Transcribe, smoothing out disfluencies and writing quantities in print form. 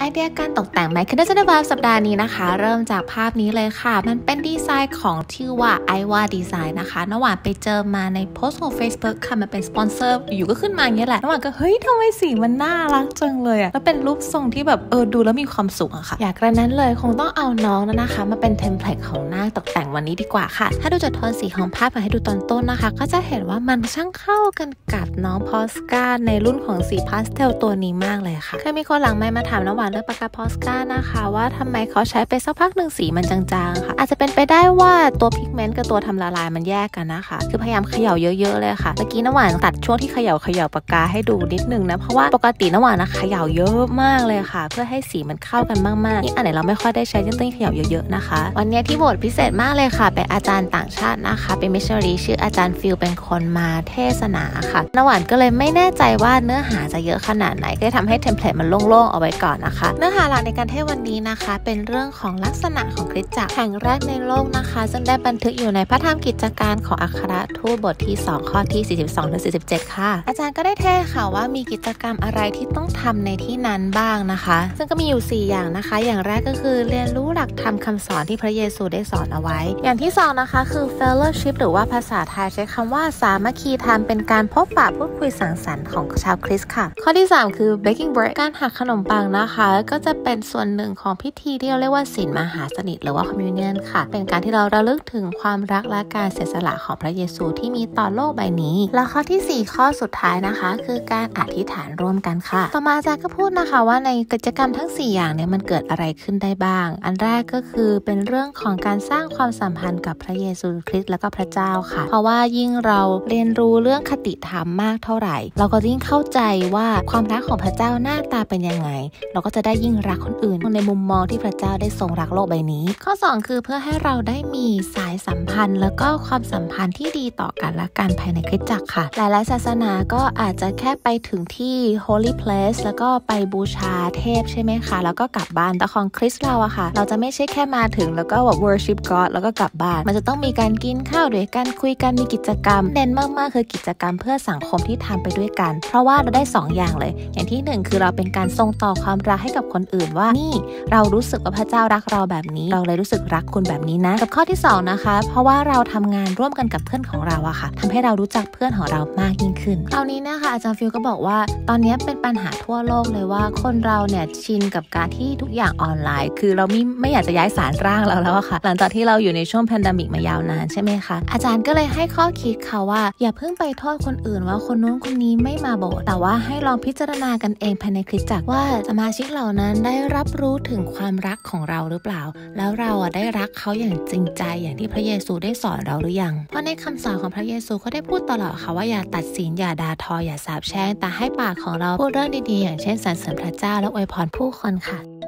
เดียการตกแต่งไหมคือน่าจะได้สัปดาห์นี้นะคะเริ่มจากภาพนี้เลยค่ะมันเป็นดีไซน์ของชื่อว่าไอวาดีไซน์นะคะน้ำหวานไปเจอมาในโพสต์ของ Facebook ค่ะมันเป็นสปอนเซอร์อยู่ก็ขึ้นมาอย่างเงี้ยแหละน้ำหวานก็เฮ้ยทำไมสีมันน่ารักจังเลยอะแล้วเป็นรูปทรงที่แบบดูแล้วมีความสุขอะค่ะอยากกระนั้นเลยคงต้องเอาน้องนะคะมาเป็นเทมเพลตของหน้าตกแต่งวันนี้ดีกว่าค่ะถ้าดูจากโทนสีของภาพมาให้ดูตอนต้นนะคะก็จะเห็นว่ามันช่างเข้ากันกับน้องพอสกาในรุ่นของสีพาสเทลตัวนี้มากเลยค่ะเคยมีคนหลังไมค์มาถามน้ำหวานเรื่องปากกาพอสกานะคะว่าทำไมเขาใช้ไปสักพักหนึ่งสีมันจางๆค่ะอาจจะเป็นไปได้ว่าตัวพิกเมนต์กับตัวทำละลายมันแยกกันนะคะคือพยายามเขย่าเยอะๆเลยค่ะเมื่อกี้น้ำหวานตัดช่วงที่เขย่าปากกาให้ดูนิดนึงนะเพราะว่าปกติน้ำหวานเขย่าเยอะมากเลยค่ะเพื่อให้สีมันเข้ากันมากๆนี่อันไหนเราไม่ค่อยได้ใช้จึงต้องเขย่าเยอะๆนะคะวันนี้ที่โหวตพิเศษมากเลยค่ะเป็นอาจารย์ต่างชาตินะคะเป็นมิชชันนารีชื่ออาจารย์ฟิลเป็นคนมาเทศนาค่ะน้ำหวานก็เลยไม่แน่ใจว่าเนื้อหาจะเยอะขนาดไหนก็ทำให้เทมเพลตมันโล่งๆเอาไว้ก่อนนะคะเนื้อหาหลักในการเทศวันนี้นะคะเป็นเรื่องของลักษณะของคริสตจักรแห่งแรกในโลกนะคะซึ่งได้บันทึกอยู่ในพระธรรมกิจการของอัครทูตบทที่2ข้อที่42-47ค่ะอาจารย์ก็ได้เทศค่ะว่ามีกิจกรรมอะไรที่ต้องทำในที่นั้นบ้างนะคะซึ่งก็มีอยู่4อย่างนะคะอย่างแรกก็คือเรียนรู้หลักธรรมคำสอนที่พระเยซูได้สอนเอาไว้อย่างที่2นะคะคือ fellowship หรือว่าภาษาไทยใช้คำว่าสามัคคีธรรมเป็นการพบปะพูดคุยสังสรรค์ของชาวคริสต์ค่ะข้อที่3คือ baking bread การหักขนมปังนะคะก็จะเป็นส่วนหนึ่งของพิธีที่เราเรียกว่าศีลมหาสนิทหรือว่า communion ค่ะเป็นการที่เราระลึกถึงความรักและการเสียสละของพระเยซูที่มีต่อโลกใบนี้แล้วข้อที่4ข้อสุดท้ายนะคะคือการอธิษฐานร่วมกันค่ะต่อมาอาจารย์ก็พูดนะคะว่าในกิจกรรมทั้ง4อย่างเนี่ยมันเกิดอะไรขึ้นได้บ้างอันแรกก็คือเป็นเรื่องของการสร้างความสัมพันธ์กับพระเยซูคริสต์และก็พระเจ้าค่ะเพราะว่ายิ่งเราเรียนรู้เรื่องคติธรรมมากเท่าไหร่เราก็ยิ่งเข้าใจว่าความรักของพระเจ้าหน้าตาเป็นยังไงเราก็จะได้ยิ่งรักคนอื่นในมุมมองที่พระเจ้าได้ทรงรักโลกใบนี้ข้อ2คือเพื่อให้เราได้มีสายสัมพันธ์แล้วก็ความสัมพันธ์ที่ดีต่อกันและกันภายในคริสตจักรค่ะหลายๆศาสนาก็อาจจะแค่ไปถึงที่ holy place แล้วก็ไปบูชาเทพใช่ไหมคะแล้วก็กลับบ้านแต่ของคริสต์เราอะค่ะเราจะไม่ใช่แค่มาถึงแล้วก็แบบ worship God แล้วก็กลับบ้านมันจะต้องมีการกินข้าวด้วยกันคุยกันมีกิจกรรมเด่นมากๆคือกิจกรรมเพื่อสังคมที่ทำไปด้วยกันเพราะว่าเราได้2อย่างเลยอย่างที่1คือเราเป็นการส่งต่อความรักให้กับคนอื่นว่านี่เรารู้สึกว่าพระเจ้ารักเราแบบนี้เราเลยรู้สึกรักคุณแบบนี้นะกับข้อที่2นะคะเพราะว่าเราทำงานร่วมกันกับเพื่อนของเราอะค่ะทำให้เรารู้จักเพื่อนของเรามากยิ่งขึ้นเอานี้นะคะอาจารย์ฟิลก็บอกว่าตอนนี้เป็นปัญหาทั่วโลกเลยว่าคนเราเนี่ยชินกับการที่ทุกอย่างออนไลน์คือเราไม่อยากจะย้ายสารร่างเราแล้วอะค่ะหลังจากที่เราอยู่ในช่วงแพนเดมิกมายาวนานใช่ไหมคะอาจารย์ก็เลยให้ข้อคิดค่ะว่าอย่าเพิ่งไปโทษคนอื่นว่าคนนู้นคนนี้ไม่มาโบสถ์แต่ว่าให้ลองพิจารณากันเองภายในคริสตจักรว่าสมาชิกเหล่านั้นได้รับรู้ถึงความรักของเราหรือเปล่าแล้วเราได้รักเขาอย่างจริงใจอย่างที่พระเยซูได้สอนเราหรือยังเพราะในคำสอนของพระเยซูเขาได้พูดตลอดค่ะว่าอย่าตัดสินอย่าด่าทออย่าสาปแช่งแต่ให้ปากของเราพูดเรื่องดีๆอย่างเช่นสรรเสริญพระเจ้าและอวยพรผู้คนค่ะ